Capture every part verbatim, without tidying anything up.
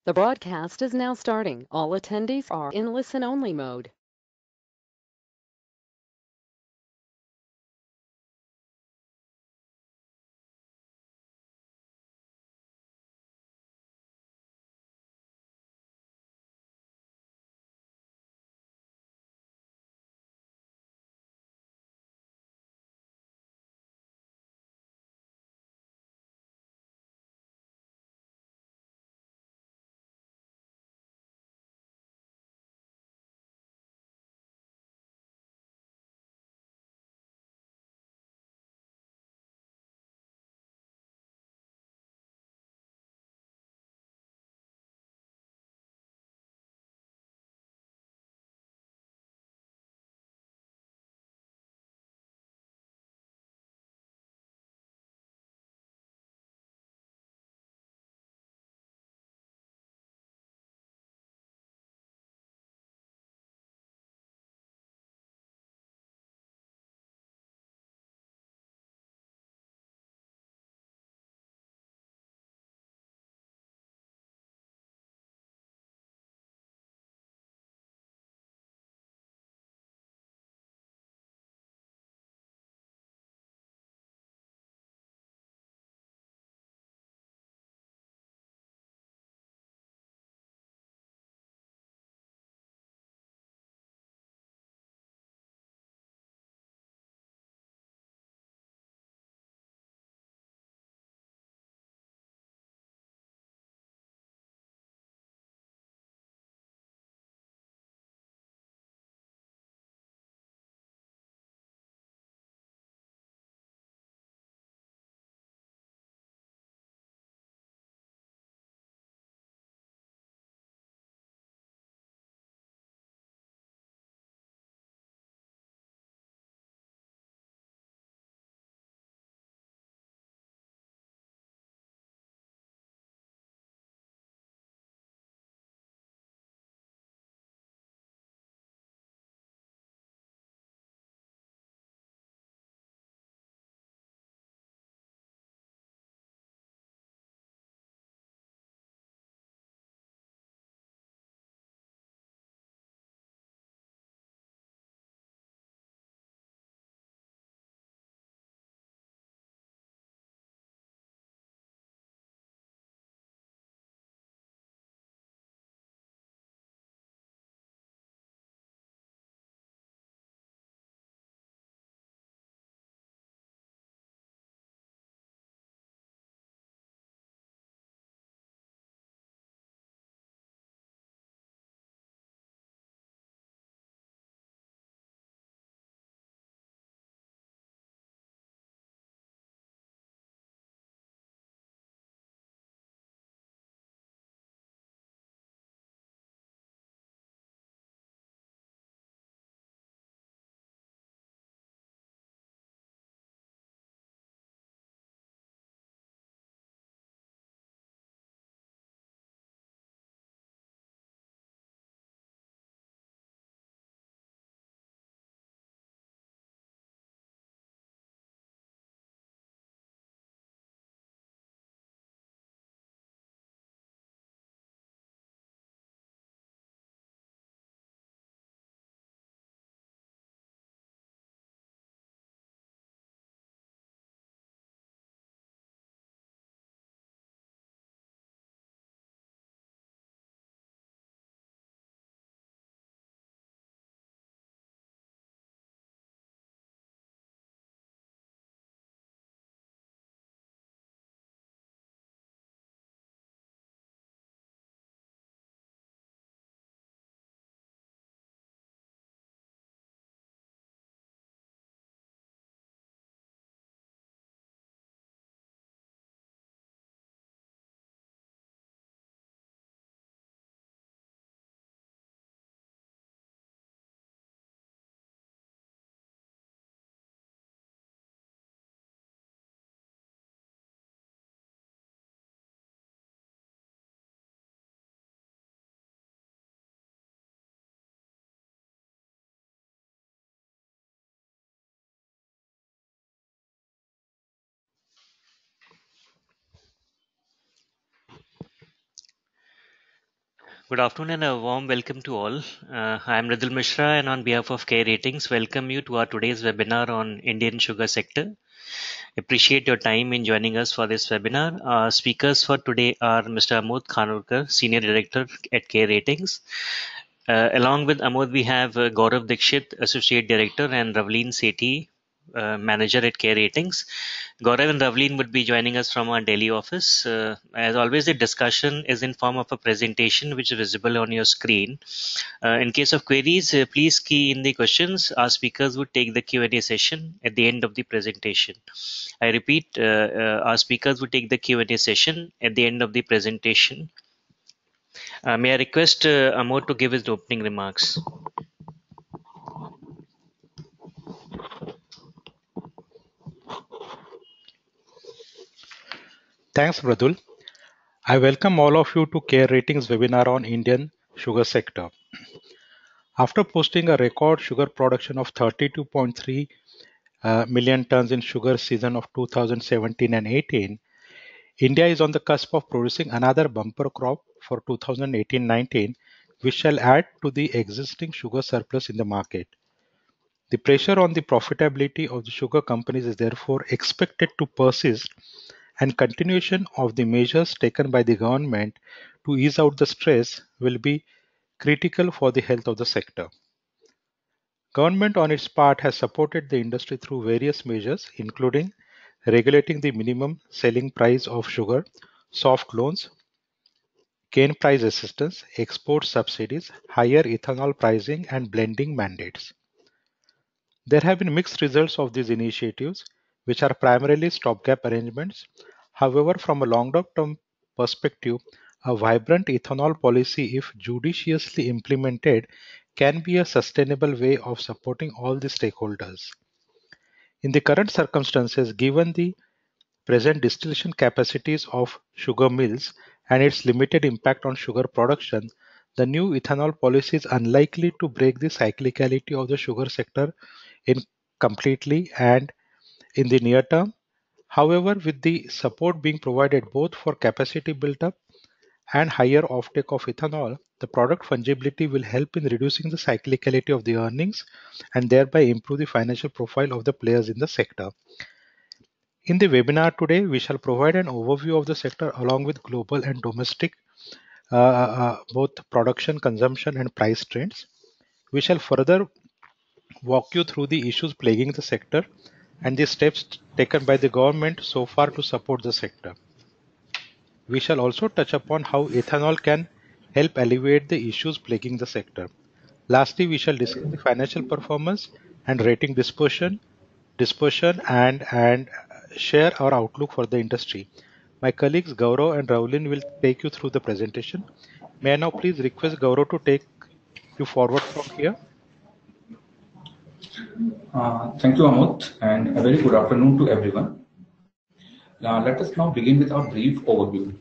The broadcast is now starting. All attendees are in listen-only mode. Good afternoon and a warm welcome to all. Uh, I am Ridul Mishra and on behalf of Care Ratings, welcome you to our today's webinar on Indian sugar sector. Appreciate your time in joining us for this webinar. Our speakers for today are Mister Amod Khanorkar, Senior Director at Care Ratings. Uh, along with Amod, we have uh, Gaurav Dixit, Associate Director, and Ravleen Sethi, uh, Manager at Care Ratings. Gaurav and Ravleen would be joining us from our Delhi office. Uh, as always, the discussion is in form of a presentation which is visible on your screen. Uh, in case of queries, uh, please key in the questions. Our speakers would take the Q and A session at the end of the presentation. I repeat, uh, uh, our speakers would take the Q and A session at the end of the presentation. Uh, may I request uh, Amod to give his opening remarks? Thanks, Pradul. I welcome all of you to Care Ratings webinar on Indian sugar sector. After posting a record sugar production of thirty-two point three uh, million tons in sugar season of two thousand seventeen and eighteen, India is on the cusp of producing another bumper crop for two thousand eighteen nineteen, which shall add to the existing sugar surplus in the market. The pressure on the profitability of the sugar companies is therefore expected to persist, and continuation of the measures taken by the government to ease out the stress will be critical for the health of the sector. Government on its part has supported the industry through various measures, including regulating the minimum selling price of sugar, soft loans, cane price assistance, export subsidies, higher ethanol pricing, and blending mandates. There have been mixed results of these initiatives, which are primarily stopgap arrangements. However, from a long-term perspective, a vibrant ethanol policy, if judiciously implemented, can be a sustainable way of supporting all the stakeholders. In the current circumstances, given the present distillation capacities of sugar mills and its limited impact on sugar production, the new ethanol policy is unlikely to break the cyclicality of the sugar sector in completely and in the near term. However, with the support being provided both for capacity build-up and higher offtake of ethanol, the product fungibility will help in reducing the cyclicality of the earnings and thereby improve the financial profile of the players in the sector. In the webinar today, we shall provide an overview of the sector along with global and domestic uh, uh, both production, consumption, and price trends. We shall further walk you through the issues plaguing the sector and the steps taken by the government so far to support the sector. We shall also touch upon how ethanol can help alleviate the issues plaguing the sector. Lastly, we shall discuss the financial performance and rating dispersion, dispersion and, and share our outlook for the industry. My colleagues Gaurav and Ravleen will take you through the presentation. May I now please request Gaurav to take you forward from here? Uh, thank you, Amod, and a very good afternoon to everyone. Uh, let us now begin with our brief overview.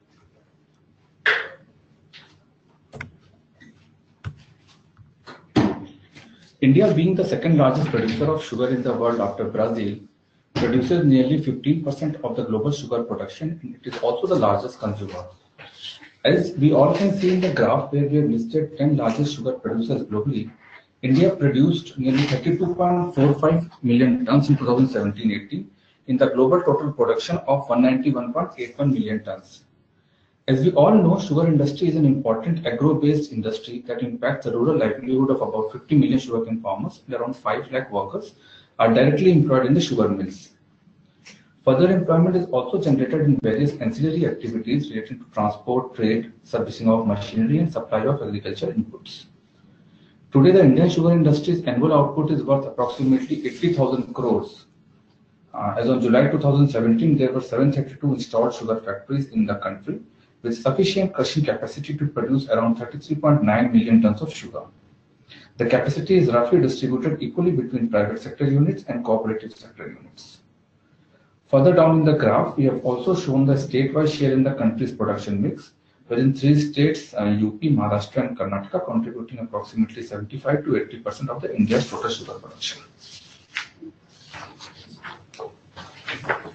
India, being the second largest producer of sugar in the world after Brazil, produces nearly fifteen percent of the global sugar production, and it is also the largest consumer. As we all can see in the graph where we have listed ten largest sugar producers globally, India produced nearly thirty-two point four five million tons in two thousand seventeen eighteen in the global total production of one hundred ninety-one point eight one million tons. As we all know, sugar industry is an important agro-based industry that impacts the rural livelihood of about fifty million sugarcane farmers, and around five lakh workers are directly employed in the sugar mills. Further employment is also generated in various ancillary activities relating to transport, trade, servicing of machinery, and supply of agricultural inputs. Today, the Indian sugar industry's annual output is worth approximately eighty thousand crores. Uh, as on July two thousand seventeen, there were seven hundred thirty-two installed sugar factories in the country, with sufficient crushing capacity to produce around thirty-three point nine million tons of sugar. The capacity is roughly distributed equally between private sector units and cooperative sector units. Further down in the graph, we have also shown the statewide share in the country's production mix, wherein three states, uh, U P, Maharashtra, and Karnataka, contributing approximately seventy-five to eighty percent of the India's total sugar production.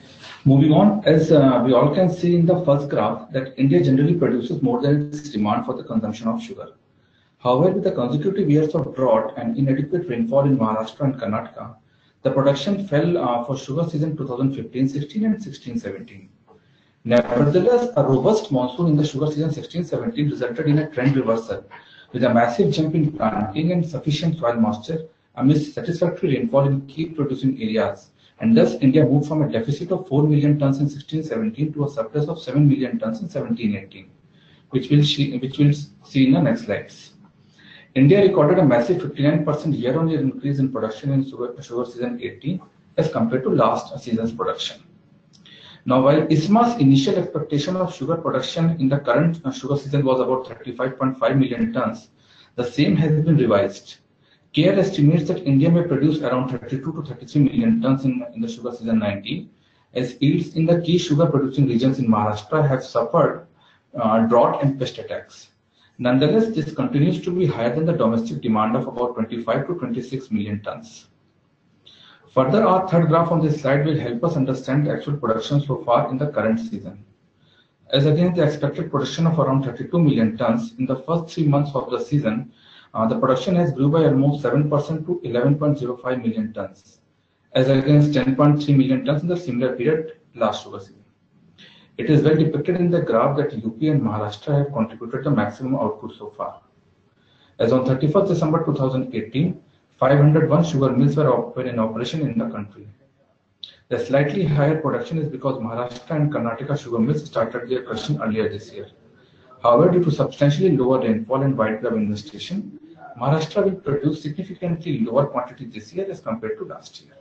Moving on, as uh, we all can see in the first graph that India generally produces more than its demand for the consumption of sugar. However, with the consecutive years of drought and inadequate rainfall in Maharashtra and Karnataka, the production fell uh, for sugar season twenty fifteen sixteen and sixteen seventeen. Nevertheless, a robust monsoon in the sugar season sixteen seventeen resulted in a trend reversal with a massive jump in planting and sufficient soil moisture amidst satisfactory rainfall in key producing areas. And thus, India moved from a deficit of four million tons in sixteen seventeen to a surplus of seven million tons in seventeen eighteen, which we'll see, which we'll see in the next slides. India recorded a massive fifty-nine percent year-on-year increase in production in sugar, sugar season eighteen as compared to last season's production. Now, while ISMA's initial expectation of sugar production in the current sugar season was about thirty-five point five million tons, the same has been revised. C A R E estimates that India may produce around thirty-two to thirty-three million tons in, in the sugar season nineteen, as yields in the key sugar producing regions in Maharashtra have suffered uh, drought and pest attacks. Nonetheless, this continues to be higher than the domestic demand of about twenty-five to twenty-six million tons. Further, our third graph on this slide will help us understand the actual production so far in the current season. As against the expected production of around thirty-two million tons in the first three months of the season, uh, the production has grew by almost seven percent to eleven point zero five million tons, as against ten point three million tons in the similar period last sugar season. It is well depicted in the graph that U P and Maharashtra have contributed the maximum output so far. As on thirty-first December two thousand eighteen, five hundred one sugar mills were in operation in the country. The slightly higher production is because Maharashtra and Karnataka sugar mills started their crushing earlier this year. However, due to substantially lower rainfall and wide crop investigation, Maharashtra will produce significantly lower quantity this year as compared to last year.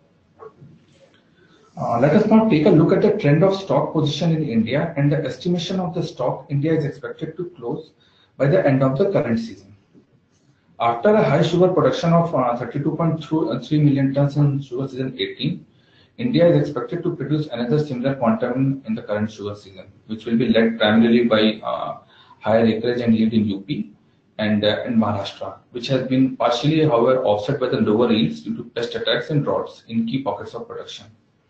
Uh, let us now take a look at the trend of stock position in India and the estimation of the stock India is expected to close by the end of the current season. After a high sugar production of uh, thirty-two point three million tons in sugar season eighteen, India is expected to produce another similar quantum in the current sugar season, which will be led primarily by uh, higher acreage and yield in U P and uh, in Maharashtra, which has been partially, however, offset by the lower yields due to pest attacks and droughts in key pockets of production.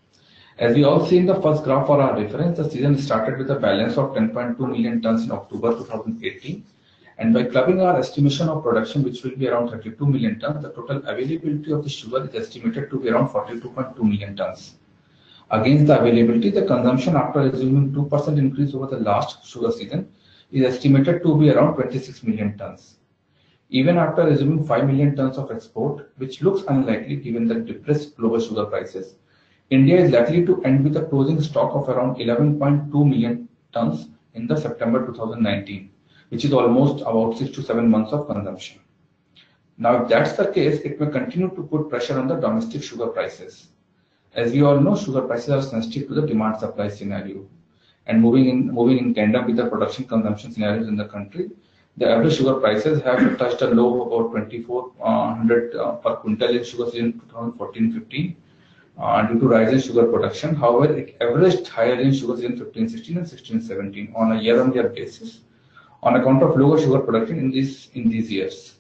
As we all see in the first graph for our reference, the season started with a balance of ten point two million tons in October two thousand eighteen. And by clubbing our estimation of production, which will be around thirty-two million tons, the total availability of the sugar is estimated to be around forty-two point two million tons. Against the availability, the consumption after assuming two percent increase over the last sugar season is estimated to be around twenty-six million tons. Even after assuming five million tons of export, which looks unlikely given the depressed global sugar prices, India is likely to end with a closing stock of around eleven point two million tons in the September two thousand nineteen. Which is almost about six to seven months of consumption. Now, if that's the case, it may continue to put pressure on the domestic sugar prices. As we all know, sugar prices are sensitive to the demand-supply scenario. And moving in, moving in tandem with the production-consumption scenarios in the country, the average sugar prices have touched a low of about twenty-four hundred uh, per quintal in sugar season twenty fourteen fifteen uh, due to rise in sugar production. However, it averaged higher in sugar season fifteen sixteen and sixteen seventeen on a year-on-year basis, on account of lower sugar production in these in these years.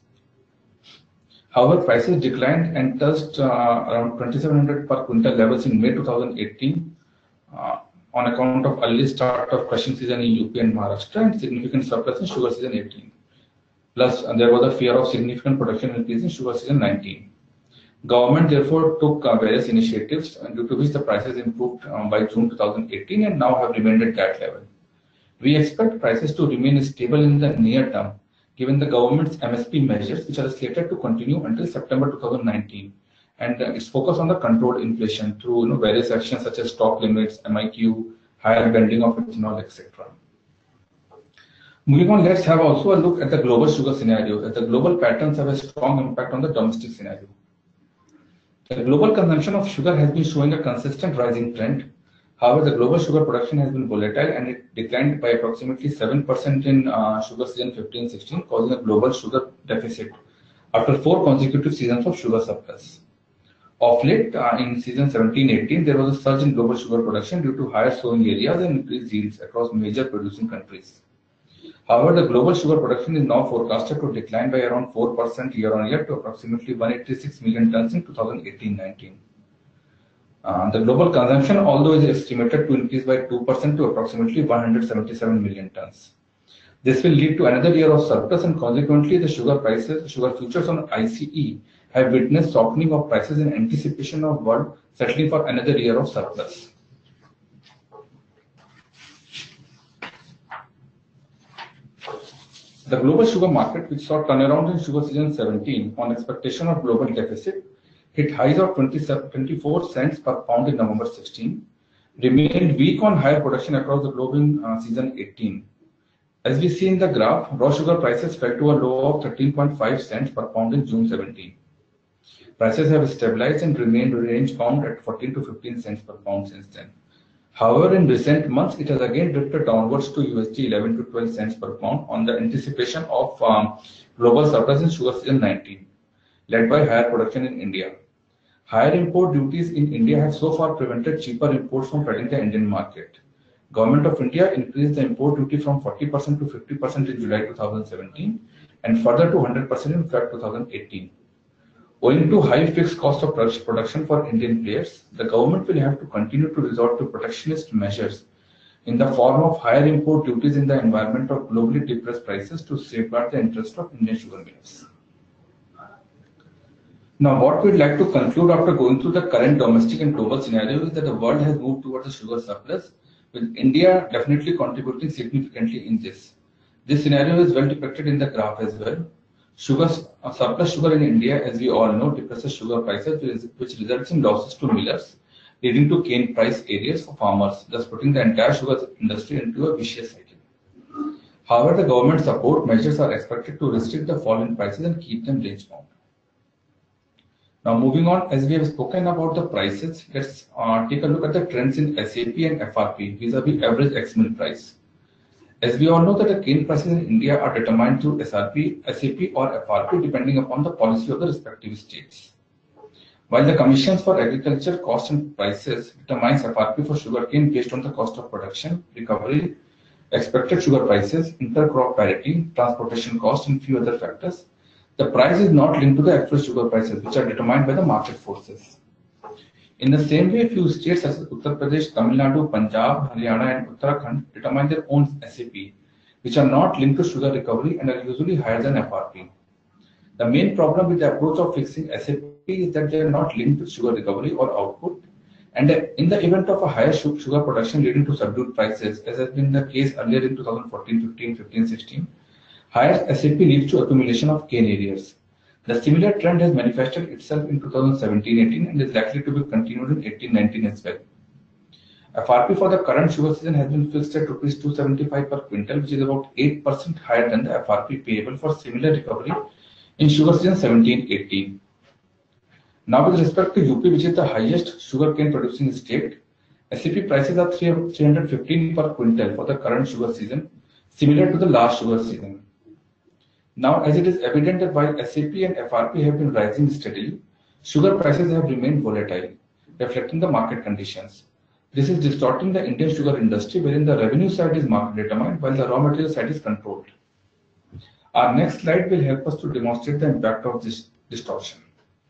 However, prices declined and touched uh, around twenty-seven hundred per quintal levels in May two thousand eighteen uh, on account of early start of crushing season in U P and Maharashtra and significant surplus in sugar season eighteen. Plus, uh, there was a fear of significant production increase in sugar season nineteen. Government therefore took uh, various initiatives, uh, due to which the prices improved um, by June two thousand eighteen and now have remained at that level. We expect prices to remain stable in the near term, given the government's M S P measures, which are slated to continue until September two thousand nineteen, and uh, its focus on the controlled inflation through you know, various actions such as stock limits, M I Q, higher blending of ethanol, et cetera. Moving on, let's have also a look at the global sugar scenario, as the global patterns have a strong impact on the domestic scenario. The global consumption of sugar has been showing a consistent rising trend. However, the global sugar production has been volatile and it declined by approximately seven percent in uh, sugar season fifteen sixteen, causing a global sugar deficit after four consecutive seasons of sugar surplus. Of late, uh, in season seventeen eighteen, there was a surge in global sugar production due to higher sowing areas and increased yields across major producing countries. However, the global sugar production is now forecasted to decline by around four percent year on year to approximately one hundred eighty-six million tons in two thousand eighteen nineteen. Uh, the global consumption, although is estimated to increase by two percent to approximately one hundred seventy-seven million tons. This will lead to another year of surplus, and consequently the sugar prices, sugar futures on I C E have witnessed softening of prices in anticipation of world settling for another year of surplus. The global sugar market, which saw turnaround in sugar season seventeen on expectation of global deficit, hit highs of twenty-four cents per pound in November sixteen, remained weak on higher production across the globe in uh, season eighteen. As we see in the graph, raw sugar prices fell to a low of thirteen point five cents per pound in June seventeen. Prices have stabilized and remained range bound at fourteen to fifteen cents per pound since then. However, in recent months, it has again drifted downwards to U S D eleven to twelve cents per pound on the anticipation of um, global surplus in sugar season nineteen, led by higher production in India. Higher import duties in India have so far prevented cheaper imports from flooding the Indian market. Government of India increased the import duty from forty percent to fifty percent in July two thousand seventeen and further to one hundred percent in February two thousand eighteen. Owing to high fixed cost of production for Indian players, the government will have to continue to resort to protectionist measures in the form of higher import duties in the environment of globally depressed prices to safeguard the interest of Indian sugar mills. Now, what we'd like to conclude after going through the current domestic and global scenario is that the world has moved towards a sugar surplus, with India definitely contributing significantly in this. This scenario is well depicted in the graph as well. Sugar, uh, surplus sugar in India, as we all know, depresses sugar prices, which results in losses to millers, leading to cane price areas for farmers, thus putting the entire sugar industry into a vicious cycle. However, the government support measures are expected to restrict the fall in prices and keep them range bound. Now, moving on, as we have spoken about the prices, let's uh, take a look at the trends in S A P and F R P vis-a-vis average ex-mill price. As we all know that the cane prices in India are determined through S R P, S A P or F R P depending upon the policy of the respective states. While the Commissions for Agriculture Cost and Prices determines F R P for sugarcane based on the cost of production, recovery, expected sugar prices, intercrop parity, transportation cost and few other factors, the price is not linked to the actual sugar prices, which are determined by the market forces. In the same way, few states such as Uttar Pradesh, Tamil Nadu, Punjab, Haryana and Uttarakhand determine their own S A P, which are not linked to sugar recovery and are usually higher than F R P. The main problem with the approach of fixing S A P is that they are not linked to sugar recovery or output, and in the event of a higher sugar production leading to subdued prices, as has been the case earlier in two thousand fourteen, fifteen, fifteen, sixteen, higher S A P leads to accumulation of cane arrears. The similar trend has manifested itself in two thousand seventeen eighteen and is likely to be continued in eighteen nineteen as well. F R P for the current sugar season has been fixed at rupees two seventy-five per quintal, which is about eight percent higher than the F R P payable for similar recovery in sugar season seventeen eighteen. Now, with respect to U P, which is the highest sugarcane producing state, S A P prices are three hundred fifteen per quintal for the current sugar season, similar to the last sugar season. Now, as it is evident that while S A P and F R P have been rising steadily, sugar prices have remained volatile, reflecting the market conditions. This is distorting the Indian sugar industry, wherein the revenue side is market determined while the raw material side is controlled. Our next slide will help us to demonstrate the impact of this distortion.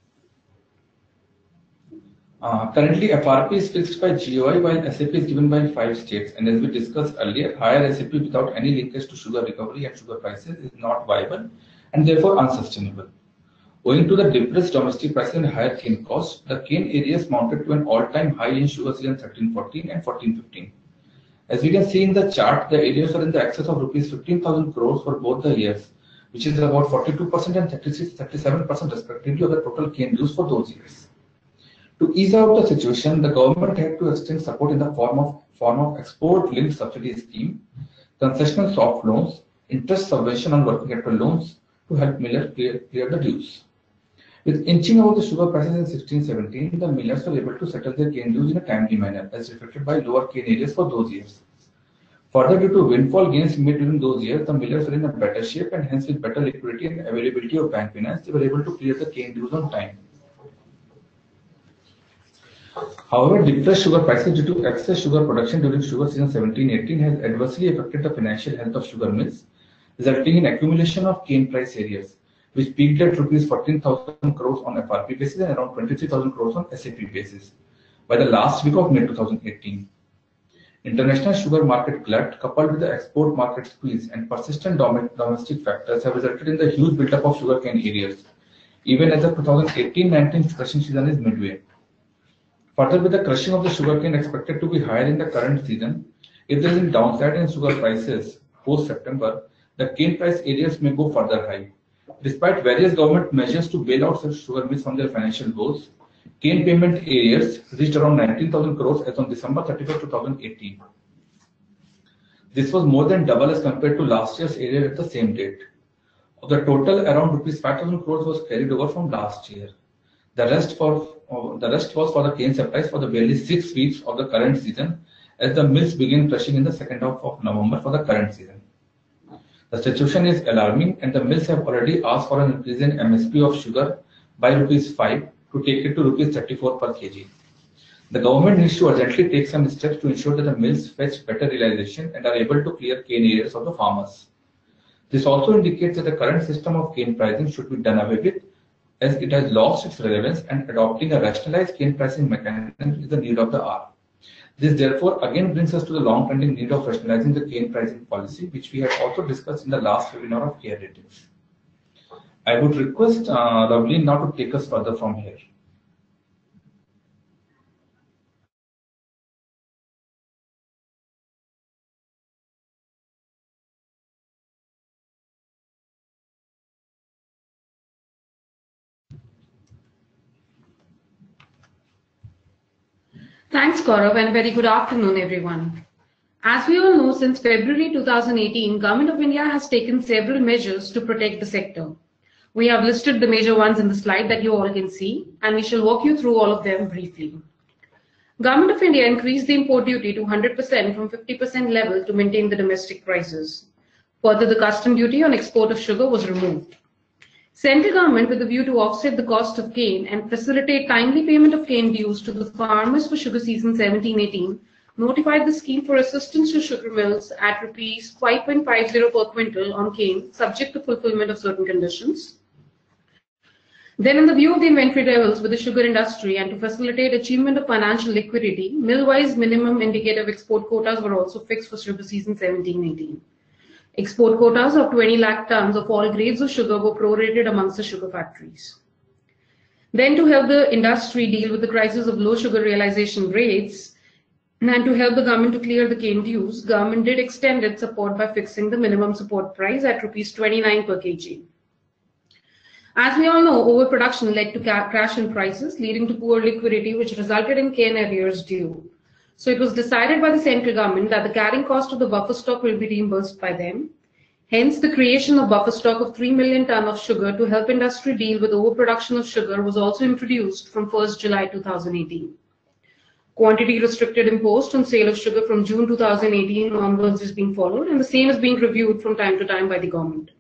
Uh, currently, F R P is fixed by G O I while S A P is given by five states, and as we discussed earlier, higher S A P without any linkage to sugar recovery and sugar prices is not viable and therefore unsustainable. Owing to the depressed domestic prices and higher cane costs, the cane areas mounted to an all-time high in sugar season thirteen fourteen and fourteen fifteen. As we can see in the chart, the areas are in the excess of rupees fifteen thousand crores for both the years, which is about forty-two percent and thirty-six, thirty-seven percent respectively of the total cane use for those years. To ease out the situation, the government had to extend support in the form of form of export-linked subsidy scheme, concessional soft loans, interest subvention on working capital loans to help millers clear, clear the dues. With inching out the sugar prices in sixteen seventeen, the millers were able to settle their cane dues in a timely manner, as reflected by lower cane areas for those years. Further, due to windfall gains made during those years, the millers were in a better shape, and hence with better liquidity and availability of bank finance, they were able to clear the cane dues on time. However, depressed sugar prices due to excess sugar production during sugar season seventeen eighteen has adversely affected the financial health of sugar mills, resulting in accumulation of cane price areas, which peaked at rupees fourteen thousand crores on F R P basis and around twenty-three thousand crores on S A P basis. by the last week of May two thousand eighteen. International sugar market glut, coupled with the export market squeeze and persistent domestic factors, have resulted in the huge buildup of sugarcane areas, even as the two thousand eighteen nineteen crushing season is midway. Further, with the crushing of the sugarcane expected to be higher in the current season, if there is a downside in sugar prices post-September, the cane price areas may go further high. Despite various government measures to bail out such sugar mills from their financial woes, cane payment areas reached around nineteen thousand crores as on December thirty-first, two thousand eighteen. This was more than double as compared to last year's area at the same date. Of the total, around rupees five thousand crores was carried over from last year. The rest, for, uh, the rest was for the cane supplies for the barely six weeks of the current season, as the mills began crushing in the second half of November for the current season. The situation is alarming, and the mills have already asked for an increase in M S P of sugar by rupees five to take it to rupees thirty-four per kg. The government needs to urgently take some steps to ensure that the mills fetch better realization and are able to clear cane areas of the farmers. This also indicates that the current system of cane pricing should be done away with, as it has lost its relevance, and adopting a rationalized cane pricing mechanism is the need of the hour. This therefore again brings us to the long-pending need of rationalizing the cane pricing policy, which we had also discussed in the last webinar of care ratings. I would request uh, Ravleen now to take us further from here. Thanks, Gaurav, and a very good afternoon, everyone. As we all know, since February two thousand eighteen, Government of India has taken several measures to protect the sector. We have listed the major ones in the slide that you all can see, and we shall walk you through all of them briefly. Government of India increased the import duty to one hundred percent from fifty percent level to maintain the domestic prices. Further, the custom duty on export of sugar was removed. Central government, with a view to offset the cost of cane and facilitate timely payment of cane dues to the farmers for sugar season seventeen eighteen, notified the scheme for assistance to sugar mills at rupees five point five zero per quintal on cane, subject to fulfillment of certain conditions. Then, in the view of the inventory levels with the sugar industry and to facilitate achievement of financial liquidity, mill-wise minimum indicative export quotas were also fixed for sugar season seventeen eighteen. Export quotas of twenty lakh tons of all grades of sugar were prorated amongst the sugar factories. Then, to help the industry deal with the crisis of low sugar realization rates and to help the government to clear the cane dues, government did extend its support by fixing the minimum support price at rupees twenty-nine per kg. As we all know, overproduction led to crash in prices, leading to poor liquidity, which resulted in cane arrears due. So it was decided by the central government that the carrying cost of the buffer stock will be reimbursed by them. Hence, the creation of buffer stock of three million ton of sugar to help industry deal with overproduction of sugar was also introduced from first July two thousand eighteen. Quantity restricted imposed on sale of sugar from June two thousand eighteen onwards is being followed, and the same is being reviewed from time to time by the government.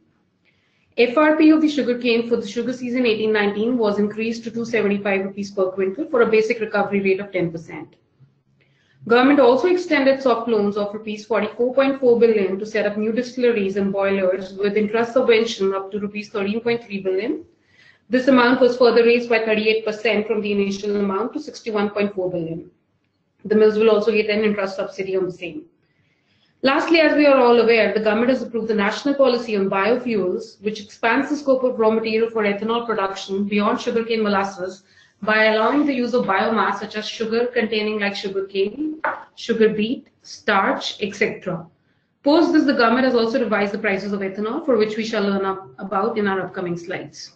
F R P of the sugar cane for the sugar season eighteen nineteen was increased to two hundred seventy-five rupees per quintal for a basic recovery rate of ten percent. Government also extended soft loans of rupees forty-four point four billion to set up new distilleries and boilers with interest subvention up to rupees thirteen point three billion. This amount was further raised by thirty-eight percent from the initial amount to sixty-one point four billion. The mills will also get an interest subsidy on the same. Lastly, as we are all aware, the government has approved the national policy on biofuels, which expands the scope of raw material for ethanol production beyond sugarcane molasses by allowing the use of biomass such as sugar containing like sugarcane, sugar beet, starch, et cetera. Post this, the government has also revised the prices of ethanol, for which we shall learn up about in our upcoming slides.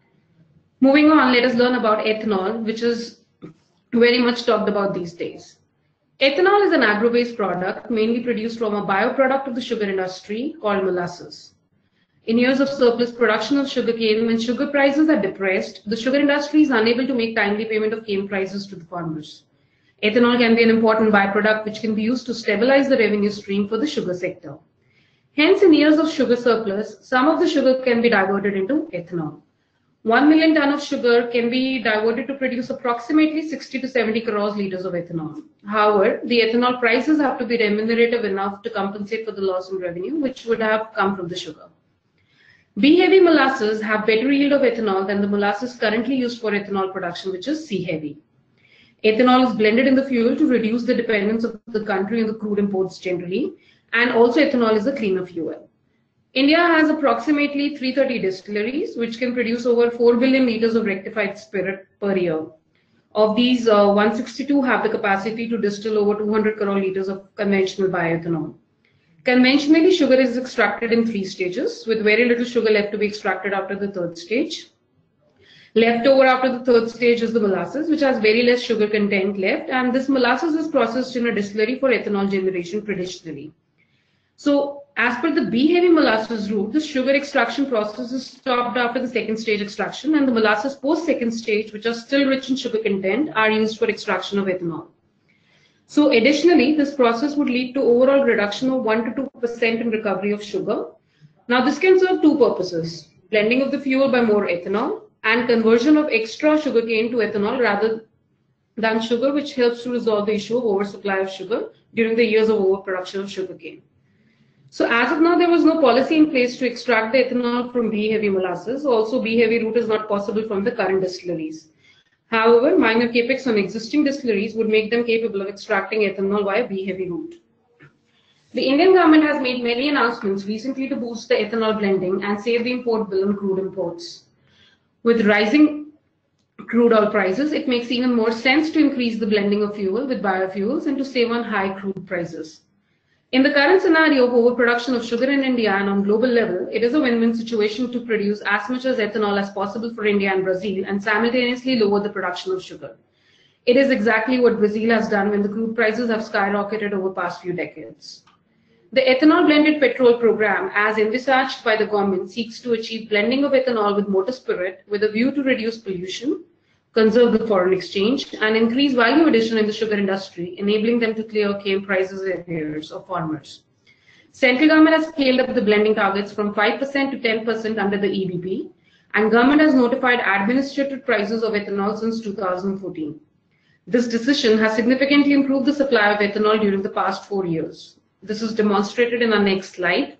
Moving on, let us learn about ethanol, which is very much talked about these days. Ethanol is an agro-based product mainly produced from a bioproduct of the sugar industry called molasses. In years of surplus production of sugarcane, when sugar prices are depressed, the sugar industry is unable to make timely payment of cane prices to the farmers. Ethanol can be an important byproduct which can be used to stabilize the revenue stream for the sugar sector. Hence, in years of sugar surplus, some of the sugar can be diverted into ethanol. One million ton of sugar can be diverted to produce approximately sixty to seventy crores liters of ethanol. However, the ethanol prices have to be remunerative enough to compensate for the loss in revenue, which would have come from the sugar. B-heavy molasses have better yield of ethanol than the molasses currently used for ethanol production, which is C-heavy. Ethanol is blended in the fuel to reduce the dependence of the country on the crude imports generally, and also ethanol is a cleaner fuel. India has approximately three hundred thirty distilleries, which can produce over four billion liters of rectified spirit per year. Of these, uh, one hundred sixty-two have the capacity to distill over two hundred crore liters of conventional bioethanol. Conventionally, sugar is extracted in three stages, with very little sugar left to be extracted after the third stage. Left over after the third stage is the molasses, which has very less sugar content left, and this molasses is processed in a distillery for ethanol generation traditionally. So, as per the B-heavy molasses route, the sugar extraction process is stopped after the second stage extraction, and the molasses post-second stage, which are still rich in sugar content, are used for extraction of ethanol. So additionally, this process would lead to overall reduction of one to two percent in recovery of sugar. Now this can serve two purposes: blending of the fuel by more ethanol and conversion of extra sugarcane to ethanol rather than sugar, which helps to resolve the issue of oversupply of sugar during the years of overproduction of sugarcane. So as of now, there was no policy in place to extract the ethanol from B-heavy molasses. Also, B-heavy route is not possible from the current distilleries. However, minor capex on existing distilleries would make them capable of extracting ethanol via B-heavy route. The Indian government has made many announcements recently to boost the ethanol blending and save the import bill on crude imports. With rising crude oil prices, it makes even more sense to increase the blending of fuel with biofuels and to save on high crude prices. In the current scenario of overproduction of sugar in India and on global level, it is a win-win situation to produce as much as ethanol as possible for India and Brazil and simultaneously lower the production of sugar. It is exactly what Brazil has done when the crude prices have skyrocketed over the past few decades. The ethanol blended petrol program, as envisaged by the government, seeks to achieve blending of ethanol with motor spirit with a view to reduce pollution, conserve the foreign exchange, and increase value addition in the sugar industry, enabling them to clear cane prices arrears of farmers. Central government has scaled up the blending targets from five percent to ten percent under the E B P, and government has notified administrative prices of ethanol since two thousand fourteen. This decision has significantly improved the supply of ethanol during the past four years. This is demonstrated in our next slide.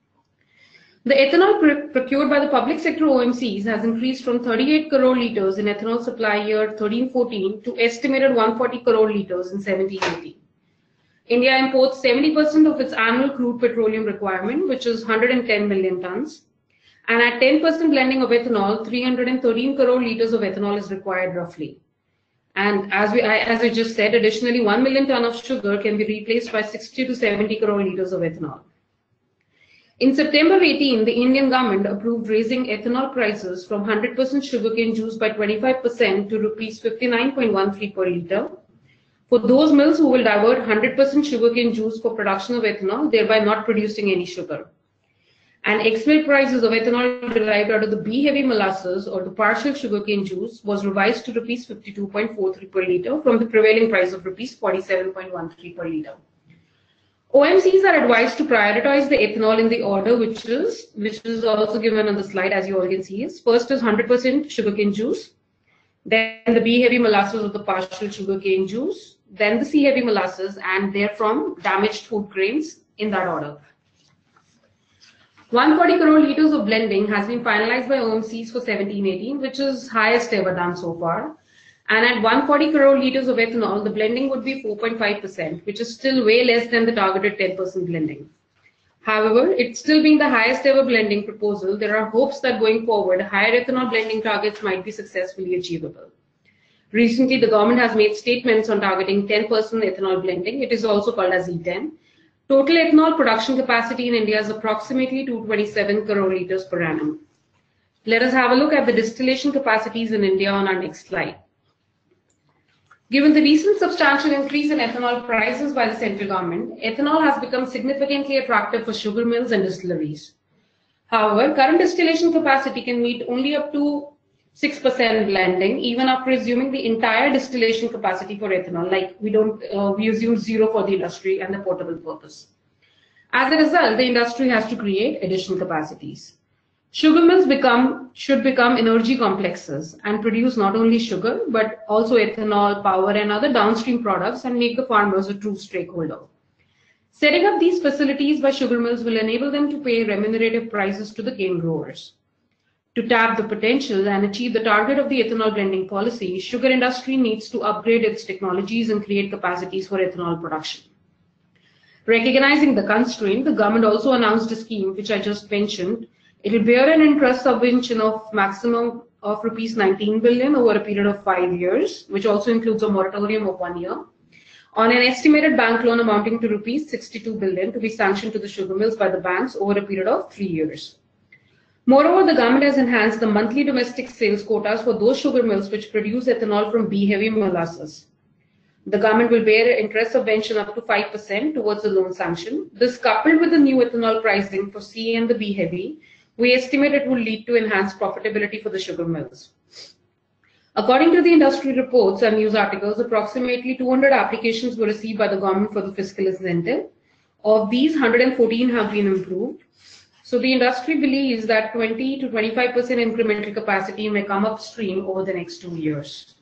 The ethanol procured by the public sector O M Cs has increased from thirty-eight crore liters in ethanol supply year thirteen fourteen to estimated one hundred forty crore liters in seventeen eighteen. India imports seventy percent of its annual crude petroleum requirement, which is one hundred ten million tons. And at ten percent blending of ethanol, three hundred thirteen crore liters of ethanol is required roughly. And as, we, as I just said, additionally, one million ton of sugar can be replaced by sixty to seventy crore liters of ethanol. In September eighteen, the Indian government approved raising ethanol prices from one hundred percent sugarcane juice by twenty-five percent to rupees fifty-nine point one three per litre for those mills who will divert one hundred percent sugarcane juice for production of ethanol, thereby not producing any sugar. And ex-mill prices of ethanol derived out of the B-heavy molasses or the partial sugarcane juice was revised to rupees fifty-two point four three per litre from the prevailing price of rupees forty-seven point one three per litre. O M Cs are advised to prioritize the ethanol in the order which is, which is also given on the slide, as you all can see. Is first is one hundred percent sugarcane juice, then the B-heavy molasses of the partial sugarcane juice, then the C-heavy molasses, and therefrom damaged food grains in that order. one hundred forty crore liters of blending has been finalized by O M Cs for seventeen eighteen, which is highest ever done so far. And at one hundred forty crore liters of ethanol, the blending would be four point five percent, which is still way less than the targeted ten percent blending. However, it still being the highest ever blending proposal, there are hopes that going forward, higher ethanol blending targets might be successfully achievable. Recently, the government has made statements on targeting ten percent ethanol blending. It is also called as E ten. Total ethanol production capacity in India is approximately two hundred twenty-seven crore liters per annum. Let us have a look at the distillation capacities in India on our next slide. Given the recent substantial increase in ethanol prices by the central government, ethanol has become significantly attractive for sugar mills and distilleries. However, current distillation capacity can meet only up to six percent blending, even after assuming the entire distillation capacity for ethanol, like we don't, uh, we assume zero for the industry and the portable purpose. As a result, the industry has to create additional capacities. Sugar mills become, should become energy complexes and produce not only sugar, but also ethanol, power, and other downstream products and make the farmers a true stakeholder. Setting up these facilities by sugar mills will enable them to pay remunerative prices to the cane growers. To tap the potential and achieve the target of the ethanol blending policy, sugar industry needs to upgrade its technologies and create capacities for ethanol production. Recognizing the constraint, the government also announced a scheme which I just mentioned. It will bear an interest subvention of maximum of rupees nineteen billion over a period of five years, which also includes a moratorium of one year, on an estimated bank loan amounting to rupees sixty-two billion to be sanctioned to the sugar mills by the banks over a period of three years. Moreover, the government has enhanced the monthly domestic sales quotas for those sugar mills which produce ethanol from B-heavy molasses. The government will bear interest subvention up to five percent towards the loan sanction. This, coupled with the new ethanol pricing for C and the B-heavy, we estimate it will lead to enhanced profitability for the sugar mills. According to the industry reports and news articles, approximately two hundred applications were received by the government for the fiscal incentive. Of these, one hundred fourteen have been improved. So the industry believes that twenty to twenty-five percent incremental capacity may come upstream over the next two years.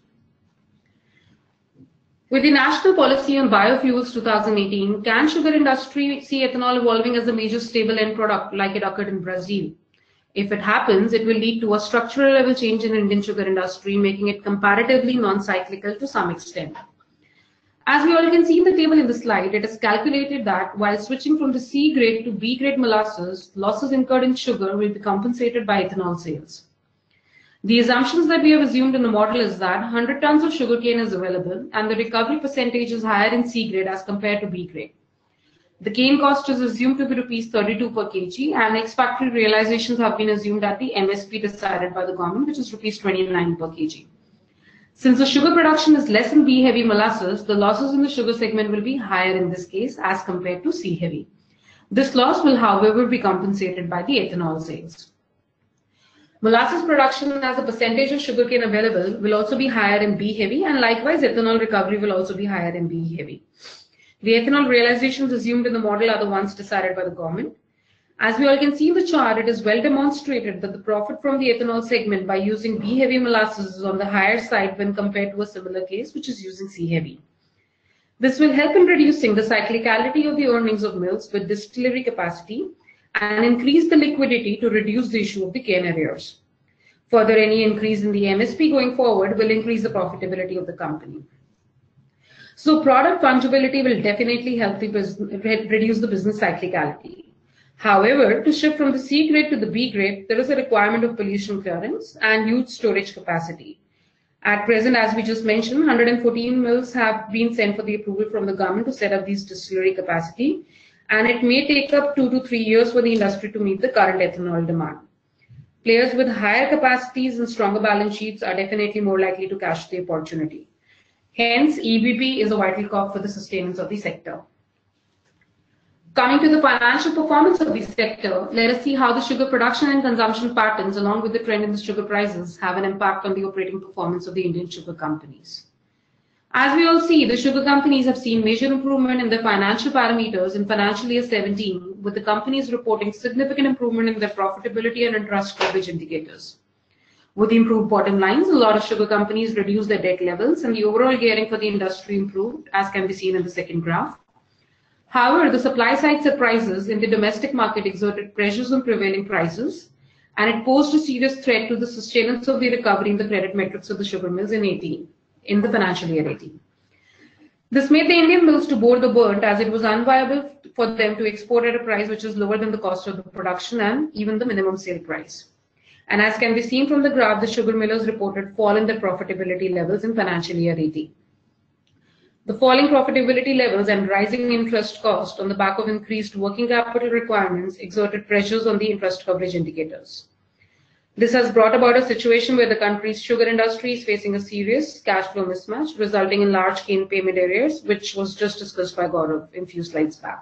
With the National Policy on Biofuels two thousand eighteen, can sugar industry see ethanol evolving as a major stable end product like it occurred in Brazil? If it happens, it will lead to a structural level change in Indian sugar industry, making it comparatively non-cyclical to some extent. As we all can see in the table in the slide, it is calculated that while switching from the C grade to B grade molasses, losses incurred in sugar will be compensated by ethanol sales. The assumptions that we have assumed in the model is that one hundred tons of sugarcane is available and the recovery percentage is higher in C grade as compared to B grade. The cane cost is assumed to be rupees thirty-two per kg and ex-factory realizations have been assumed at the M S P decided by the government, which is rupees twenty-nine per kg. Since the sugar production is less in B-heavy molasses, the losses in the sugar segment will be higher in this case as compared to C-heavy. This loss will, however, be compensated by the ethanol sales. Molasses production as a percentage of sugarcane available will also be higher in B-heavy, and likewise ethanol recovery will also be higher in B-heavy. The ethanol realizations assumed in the model are the ones decided by the government. As we all can see in the chart, it is well demonstrated that the profit from the ethanol segment by using B-heavy molasses is on the higher side when compared to a similar case which is using C-heavy. This will help in reducing the cyclicality of the earnings of mills with distillery capacity and increase the liquidity to reduce the issue of the cane arrears. Further, any increase in the M S P going forward will increase the profitability of the company. So product fungibility will definitely help the business, reduce the business cyclicality. However, to shift from the C grade to the B grade, there is a requirement of pollution clearance and huge storage capacity. At present, as we just mentioned, one hundred fourteen mills have been sent for the approval from the government to set up these distillery capacity, and it may take up two to three years for the industry to meet the current ethanol demand. Players with higher capacities and stronger balance sheets are definitely more likely to catch the opportunity. Hence, E B P is a vital cog for the sustenance of the sector. Coming to the financial performance of the sector, let us see how the sugar production and consumption patterns along with the trend in the sugar prices have an impact on the operating performance of the Indian sugar companies. As we all see, the sugar companies have seen major improvement in their financial parameters in financial year seventeen, with the companies reporting significant improvement in their profitability and interest coverage indicators. With the improved bottom lines, a lot of sugar companies reduced their debt levels and the overall gearing for the industry improved, as can be seen in the second graph. However, the supply side surprises in the domestic market exerted pressures on prevailing prices, and it posed a serious threat to the sustenance of the recovery in the credit metrics of the sugar mills in eighteen, in the financial year eighteen. This made the Indian mills to bore the burnt, as it was unviable for them to export at a price which is lower than the cost of the production and even the minimum sale price. And as can be seen from the graph, the sugar millers reported fall in their profitability levels in financial year eighteen. The falling profitability levels and rising interest cost on the back of increased working capital requirements exerted pressures on the interest coverage indicators. This has brought about a situation where the country's sugar industry is facing a serious cash flow mismatch, resulting in large cane payment arrears, which was just discussed by Gaurav in a few slides back.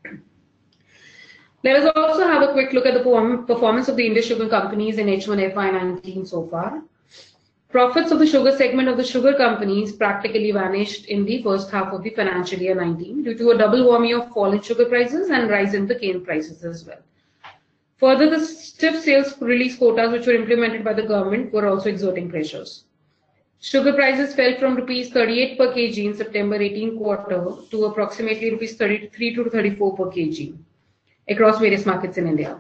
Let us also have a quick look at the performance of the Indian sugar companies in H one F Y nineteen so far. Profits of the sugar segment of the sugar companies practically vanished in the first half of the financial year nineteen due to a double whammy of fall in sugar prices and rise in the cane prices as well. Further, the stiff sales release quotas which were implemented by the government were also exerting pressures. Sugar prices fell from rupees thirty-eight per kg in September eighteen quarter to approximately rupees thirty-three to thirty-four per kg across various markets in India.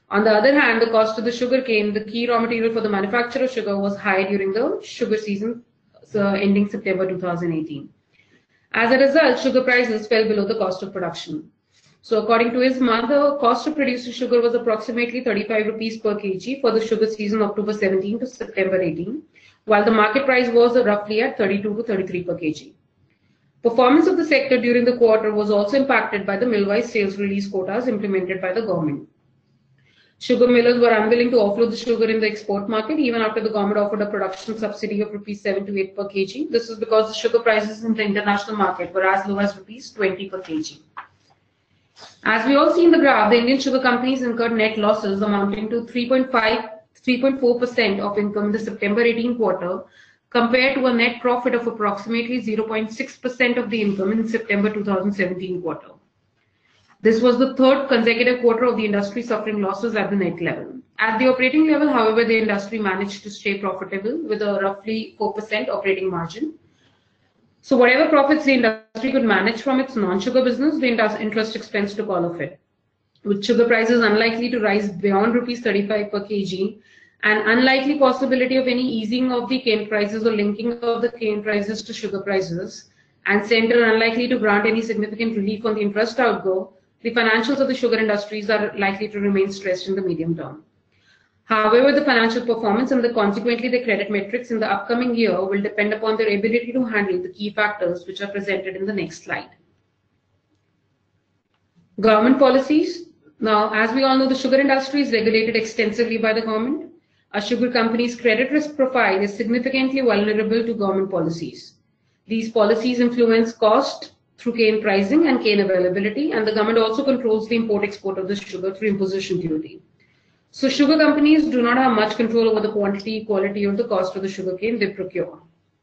On the other hand, the cost of the sugarcane, the key raw material for the manufacture of sugar, was high during the sugar season uh, ending September two thousand eighteen. As a result, sugar prices fell below the cost of production. So according to his mother, cost of producing sugar was approximately thirty-five rupees per kg for the sugar season October seventeen to September eighteen, while the market price was roughly at thirty-two to thirty-three per kg. Performance of the sector during the quarter was also impacted by the mill-wise sales release quotas implemented by the government. Sugar millers were unwilling to offload the sugar in the export market even after the government offered a production subsidy of rupees seven to eight per kg. This is because the sugar prices in the international market were as low as rupees twenty per kg. As we all see in the graph, the Indian sugar companies incurred net losses amounting to three point five, three point four percent of income in the September eighteen quarter, compared to a net profit of approximately zero point six percent of the income in September two thousand seventeen quarter. This was the third consecutive quarter of the industry suffering losses at the net level. At the operating level, however, the industry managed to stay profitable with a roughly four percent operating margin. So whatever profits the industry could manage from its non-sugar business, the interest expense took all of it. With sugar prices unlikely to rise beyond rupees thirty-five per kg and unlikely possibility of any easing of the cane prices or linking of the cane prices to sugar prices, and center unlikely to grant any significant relief on the interest outgo, the financials of the sugar industries are likely to remain stressed in the medium term. However, the financial performance and the consequently the credit metrics in the upcoming year will depend upon their ability to handle the key factors which are presented in the next slide. Government policies. Now, as we all know, the sugar industry is regulated extensively by the government. A sugar company's credit risk profile is significantly vulnerable to government policies. These policies influence cost through cane pricing and cane availability, and the government also controls the import-export of the sugar through imposition duty. So sugar companies do not have much control over the quantity, quality, or the cost of the sugar cane they procure.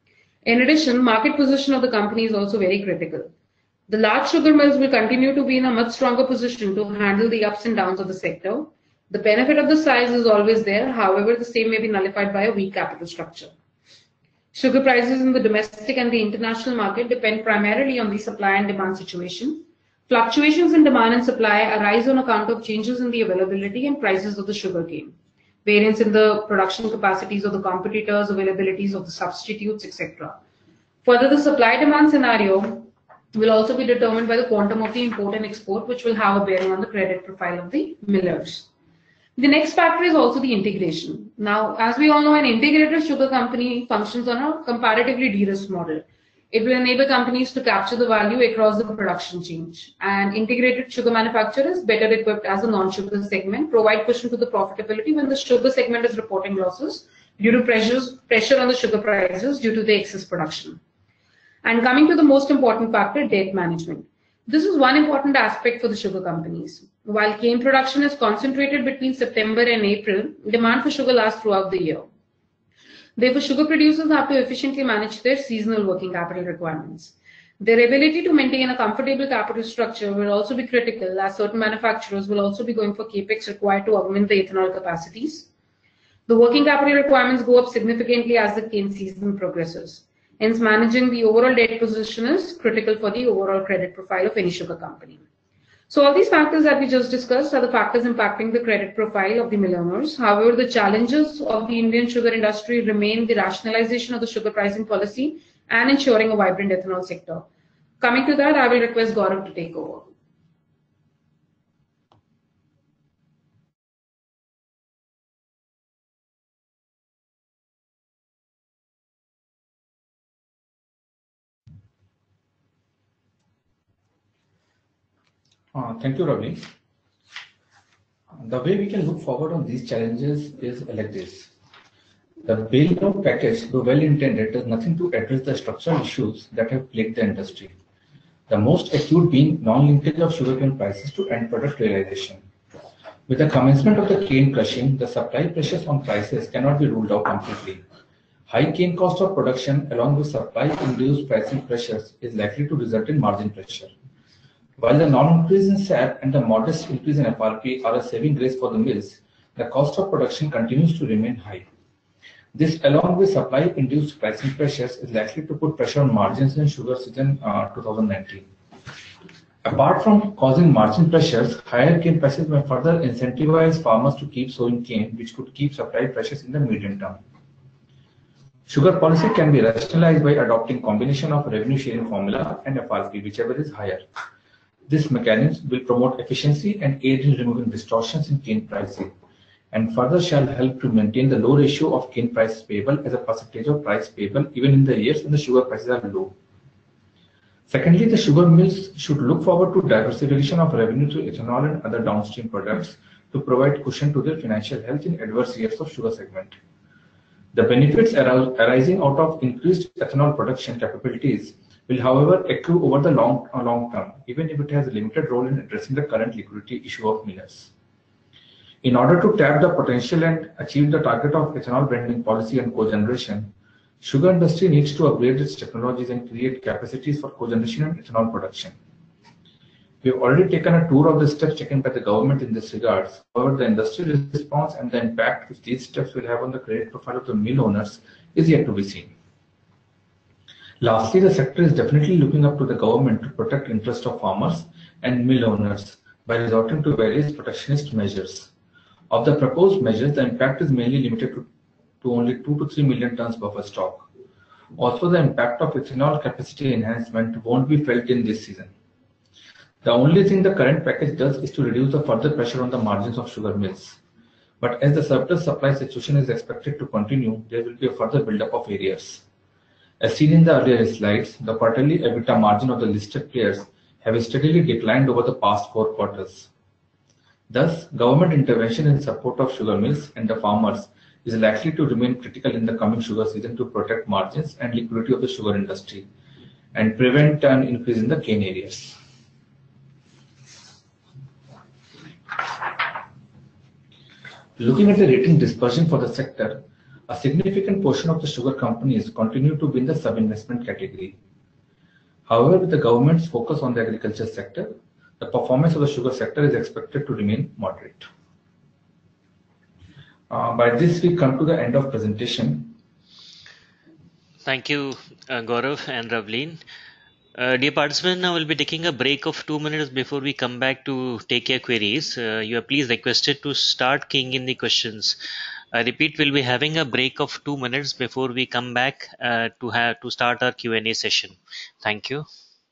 In addition, market position of the company is also very critical. The large sugar mills will continue to be in a much stronger position to handle the ups and downs of the sector. The benefit of the size is always there, however, the same may be nullified by a weak capital structure. Sugar prices in the domestic and the international market depend primarily on the supply and demand situation. Fluctuations in demand and supply arise on account of changes in the availability and prices of the sugar cane, variance in the production capacities of the competitors, availabilities of the substitutes, et cetera. Further, the supply-demand scenario will also be determined by the quantum of the import and export, which will have a bearing on the credit profile of the millers. The next factor is also the integration. Now, as we all know, an integrated sugar company functions on a comparatively de-risked model. It will enable companies to capture the value across the production chain. And integrated sugar manufacturers, better equipped as a non-sugar segment, provide cushion to the profitability when the sugar segment is reporting losses due to pressures, pressure on the sugar prices due to the excess production. And coming to the most important factor, debt management. This is one important aspect for the sugar companies. While cane production is concentrated between September and April, demand for sugar lasts throughout the year. Therefore, sugar producers have to efficiently manage their seasonal working capital requirements. Their ability to maintain a comfortable capital structure will also be critical, as certain manufacturers will also be going for capex required to augment the ethanol capacities. The working capital requirements go up significantly as the cane season progresses. Hence, managing the overall debt position is critical for the overall credit profile of any sugar company. So all these factors that we just discussed are the factors impacting the credit profile of the mill owners. However, the challenges of the Indian sugar industry remain the rationalization of the sugar pricing policy and ensuring a vibrant ethanol sector. Coming to that, I will request Gaurav to take over. Uh, thank you, Ravleen. The way we can look forward on these challenges is like this. The bailout package, though well intended, does nothing to address the structural issues that have plagued the industry. The most acute being non-linkage of sugarcane prices to end product realization. With the commencement of the cane crushing, the supply pressures on prices cannot be ruled out completely. High cane cost of production along with supply-induced pricing pressures is likely to result in margin pressure. While the non-increase in S A P and the modest increase in F R P are a saving grace for the mills, the cost of production continues to remain high. This, along with supply-induced pricing pressures, is likely to put pressure on margins in sugar season uh, two thousand nineteen. Apart from causing margin pressures, higher cane prices may further incentivize farmers to keep sowing cane, which could keep supply pressures in the medium term. Sugar policy can be rationalized by adopting combination of revenue sharing formula and F R P, whichever is higher. This mechanism will promote efficiency and aid in removing distortions in cane pricing, and further shall help to maintain the low ratio of cane price payable as a percentage of price payable even in the years when the sugar prices are low. Secondly, the sugar mills should look forward to diversification of revenue through ethanol and other downstream products to provide cushion to their financial health in adverse years of sugar segment. The benefits arising out of increased ethanol production capabilities will, however, accrue over the long, uh, long term, even if it has a limited role in addressing the current liquidity issue of millers. In order to tap the potential and achieve the target of ethanol blending policy and cogeneration, sugar industry needs to upgrade its technologies and create capacities for cogeneration and ethanol production. We have already taken a tour of the steps taken by the government in this regard. However, the industry response and the impact which these steps will have on the credit profile of the mill owners is yet to be seen. Lastly, the sector is definitely looking up to the government to protect interests of farmers and mill owners by resorting to various protectionist measures. Of the proposed measures, the impact is mainly limited to, to only two to three million tons buffer stock. Also, the impact of ethanol capacity enhancement won't be felt in this season. The only thing the current package does is to reduce the further pressure on the margins of sugar mills. But as the surplus supply situation is expected to continue, there will be a further buildup of arrears. As seen in the earlier slides, the quarterly EBITDA margin of the listed players have steadily declined over the past four quarters. Thus, government intervention in support of sugar mills and the farmers is likely to remain critical in the coming sugar season to protect margins and liquidity of the sugar industry and prevent an increase in the cane arrears. Looking at the rating dispersion for the sector, a significant portion of the sugar companies continue to be in the sub-investment category. However, with the government's focus on the agriculture sector, the performance of the sugar sector is expected to remain moderate. Uh, by this, we come to the end of presentation. Thank you, uh, Gaurav and Ravleen. Uh, dear participants, now we'll be taking a break of two minutes before we come back to take your queries. Uh, you are please requested to start keying in the questions. I repeat, we'll be having a break of two minutes before we come back uh, to have to start our Q and A session. Thank you.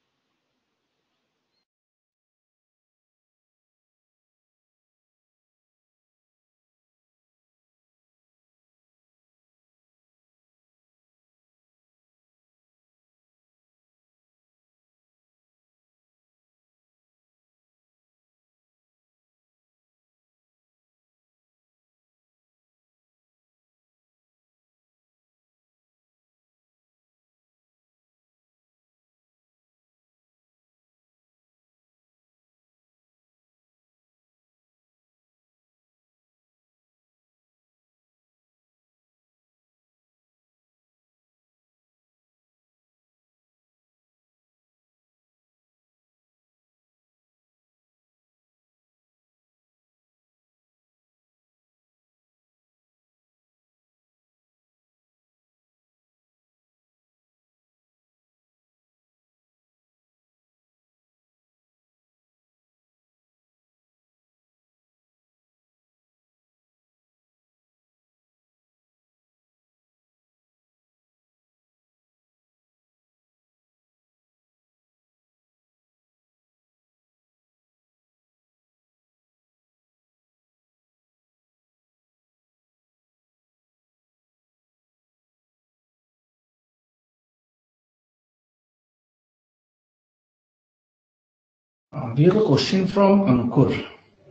Uh, we have a question from Ankur.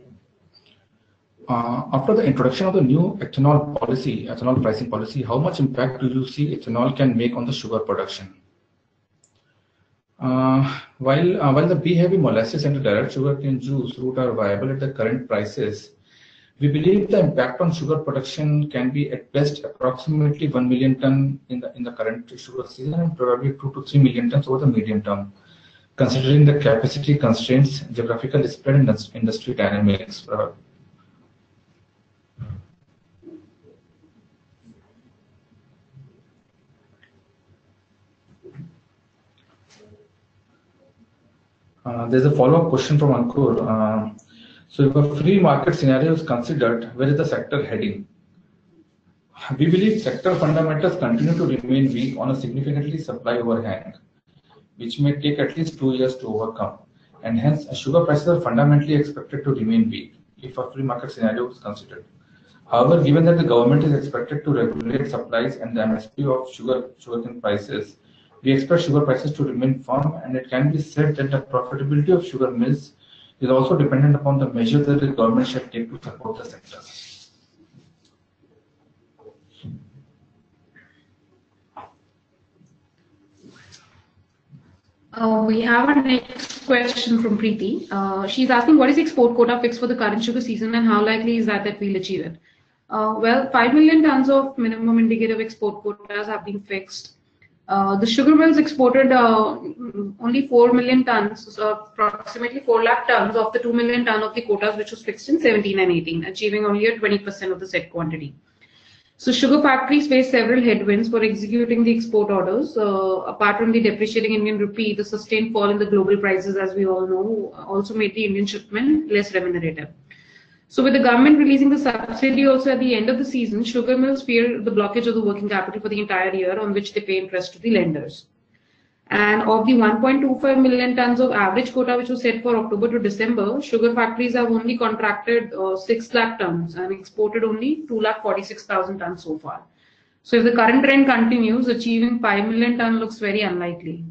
Uh, after the introduction of the new ethanol policy, ethanol pricing policy, how much impact do you see ethanol can make on the sugar production? Uh, while uh, while the B-heavy molasses and the direct sugarcane juice route are viable at the current prices, we believe the impact on sugar production can be at best approximately one million ton in the in the current sugar season and probably two to three million tons over the medium term, considering the capacity constraints, geographical spread, and industry dynamics. Uh, Uh, there's a follow-up question from Ankur. Uh, so if a free market scenario is considered, where is the sector heading? We believe sector fundamentals continue to remain weak on a significantly supply overhang, which may take at least two years to overcome. And hence, sugar prices are fundamentally expected to remain weak if a free market scenario is considered. However, given that the government is expected to regulate supplies and the M S P of sugar sugarcane prices, we expect sugar prices to remain firm, and it can be said that the profitability of sugar mills is also dependent upon the measures that the government shall take to support the sector. Uh, we have our next question from Preeti. Uh, she's asking, what is the export quota fixed for the current sugar season, and how likely is that that we'll achieve it? Uh, well, five million tons of minimum indicative export quotas have been fixed. Uh, the sugar mills exported uh, only four million tons, so approximately four lakh tons of the two million ton of the quotas which was fixed in seventeen and eighteen, achieving only a twenty percent of the set quantity. So sugar factories face several headwinds for executing the export orders. Uh, apart from the depreciating Indian rupee, the sustained fall in the global prices, as we all know, also made the Indian shipment less remunerative. So with the government releasing the subsidy also at the end of the season, sugar mills fear the blockage of the working capital for the entire year, on which they pay interest to the lenders. And of the one point two five million tons of average quota which was set for October to December, sugar factories have only contracted uh, six lakh tons and exported only two lakh forty-six thousand tons so far. So if the current trend continues, achieving five million ton looks very unlikely.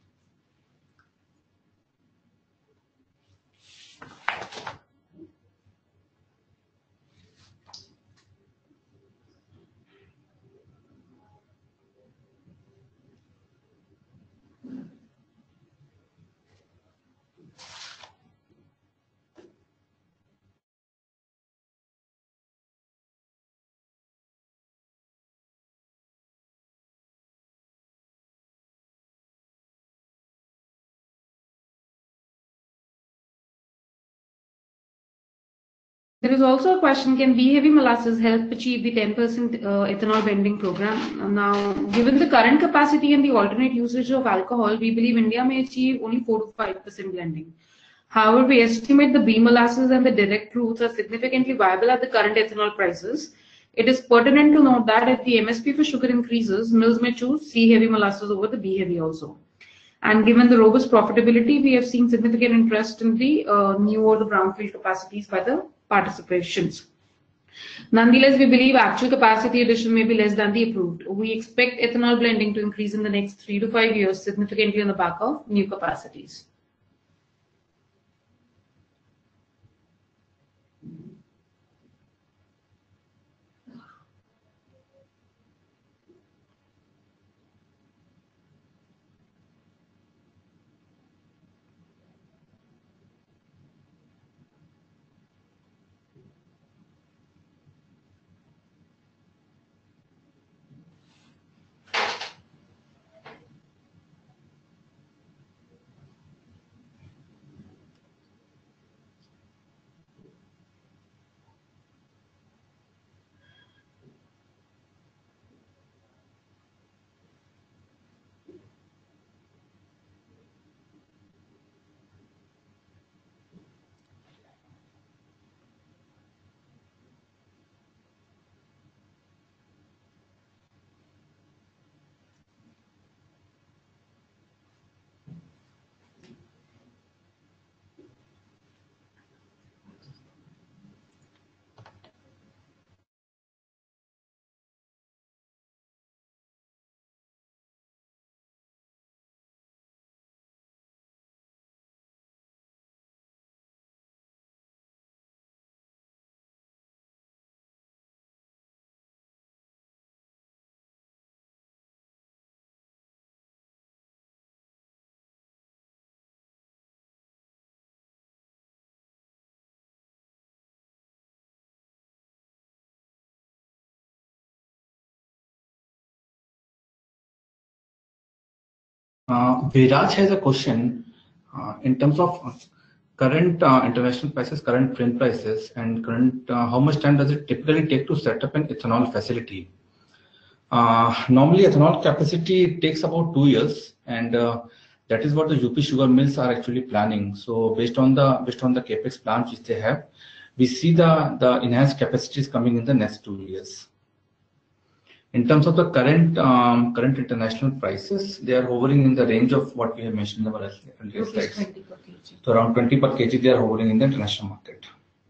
There is also a question, can B-heavy molasses help achieve the ten percent uh, ethanol blending program? Now, given the current capacity and the alternate usage of alcohol, we believe India may achieve only four to five percent blending. However, we estimate the B molasses and the direct routes are significantly viable at the current ethanol prices. It is pertinent to note that if the M S P for sugar increases, mills may choose C-heavy molasses over the B-heavy also. And given the robust profitability, we have seen significant interest in the uh, new or the brownfield capacities by the participations. Nonetheless, we believe actual capacity addition may be less than the approved. We expect ethanol blending to increase in the next three to five years significantly on the back of new capacities. Uh, Viraj has a question uh, in terms of current uh, international prices, current print prices, and current uh, how much time does it typically take to set up an ethanol facility? Uh, normally, ethanol capacity takes about two years, and uh, That is what the U P sugar mills are actually planning. So based on the based on the capex plans which they have, we see the the enhanced capacities coming in the next two years. In terms of the current um, current international prices, they are hovering in the range of what we have mentioned in our earlier slides. twenty per kg. So around twenty per kg, they are hovering in the international market.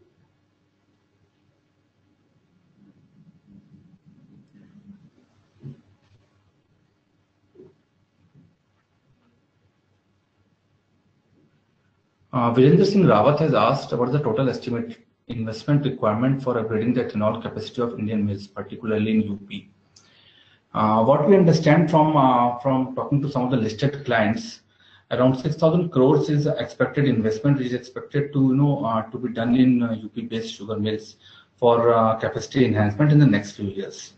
Uh, Virendra Singh Rawat has asked about the total estimate investment requirement for upgrading the ethanol capacity of Indian mills, particularly in U P. Uh, what we understand from uh, from talking to some of the listed clients, around six thousand crores is expected investment, which is expected to you know uh, to be done in uh, U P-based sugar mills for uh, capacity enhancement in the next few years.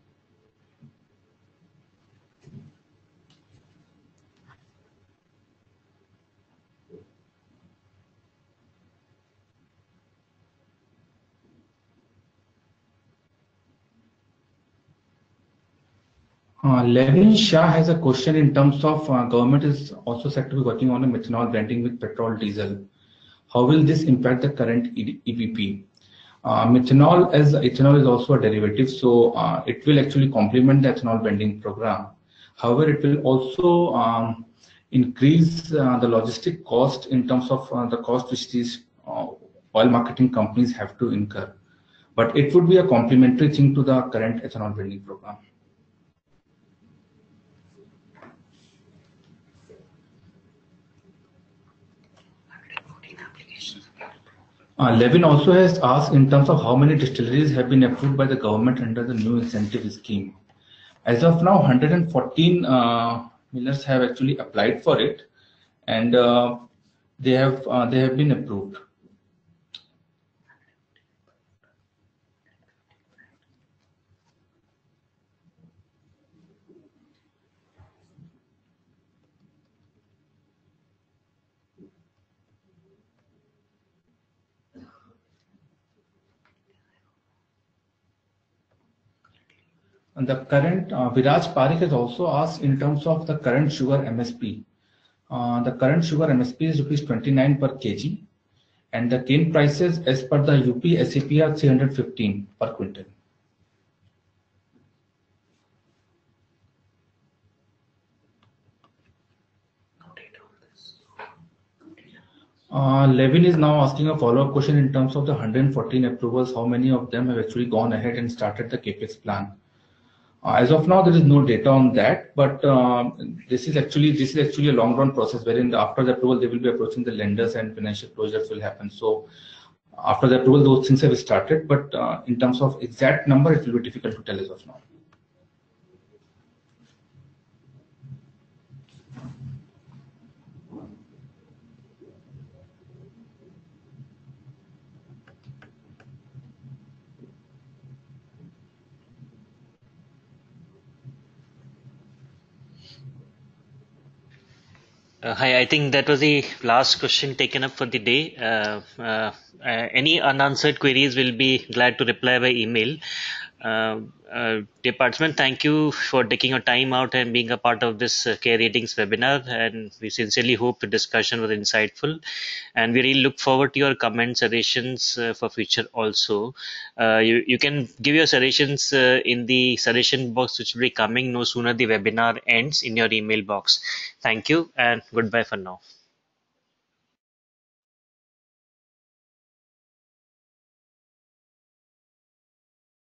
Uh, Levin Shah has a question in terms of uh, government is also said to be working on a methanol blending with petrol diesel. How will this impact the current E V P? Uh, methanol as ethanol is also a derivative, so uh, it will actually complement the ethanol blending program. However, it will also um, increase uh, the logistic cost in terms of uh, the cost which these uh, oil marketing companies have to incur. But it would be a complementary thing to the current ethanol blending program. Uh, Levin also has asked in terms of how many distilleries have been approved by the government under the new incentive scheme. As of now, one hundred fourteen uh, millers have actually applied for it, and uh, they have uh, they have been approved. And the current, uh, Viraj Parikh has also asked in terms of the current sugar M S P. Uh, the current sugar M S P is rupees twenty-nine per kg, and the cane prices as per the U P S A P are three hundred fifteen per quintal. Uh, Levin is now asking a follow-up question in terms of the one hundred fourteen approvals. How many of them have actually gone ahead and started the capex plan? Uh, as of now, there is no data on that, but uh, this is actually this is actually a long-run process wherein the, after the approval they will be approaching the lenders and financial closures will happen. So after the approval, those things have started, but uh, in terms of exact number, it will be difficult to tell as of now. Uh, hi, I think that was the last question taken up for the day. Uh, uh, uh, any unanswered queries will be glad to reply by email. Uh, uh, dear participant, thank you for taking your time out and being a part of this uh, Care Ratings webinar. And we sincerely hope the discussion was insightful. And we really look forward to your comments, suggestions uh, for future also. Uh, you, you can give your suggestions uh, in the suggestion box, which will be coming no sooner the webinar ends in your email box. Thank you and goodbye for now.